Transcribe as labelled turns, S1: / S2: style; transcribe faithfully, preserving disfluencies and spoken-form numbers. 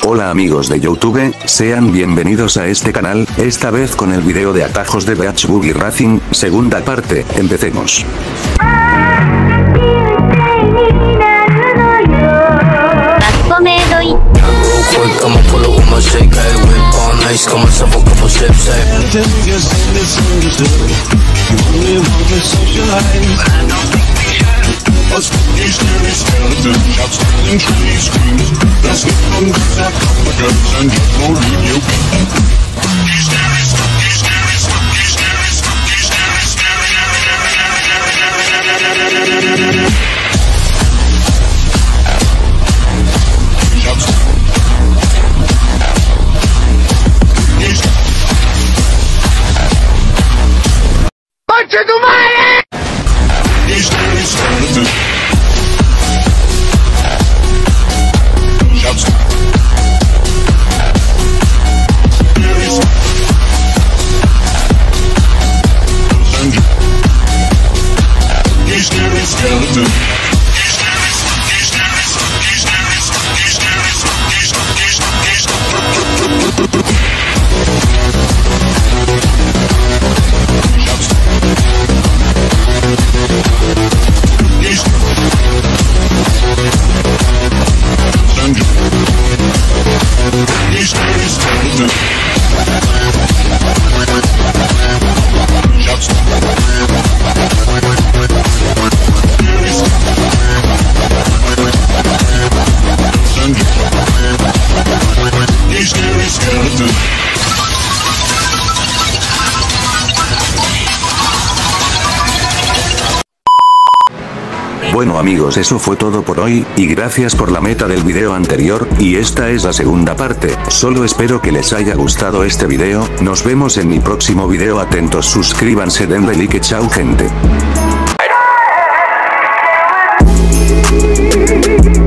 S1: Hola amigos de YouTube, sean bienvenidos a este canal, esta vez con el video de atajos de Beach Buggy Racing, segunda parte, empecemos.
S2: Was die schnelle Skeleton, Schatz in Tree Screens. Das gibt von dieser Kopfvergönnt and no review. Die schnelle, die schnelle, die schnelle, die schnelle, Schatz. ¡Concha tu madre! Die schnelle Skeleton. Schatz. Die schnelle Skeleton.
S1: Bueno amigos, eso fue todo por hoy, y gracias por la meta del video anterior, y esta es la segunda parte. Solo espero que les haya gustado este video, nos vemos en mi próximo video, atentos, suscríbanse, denle like, chao gente.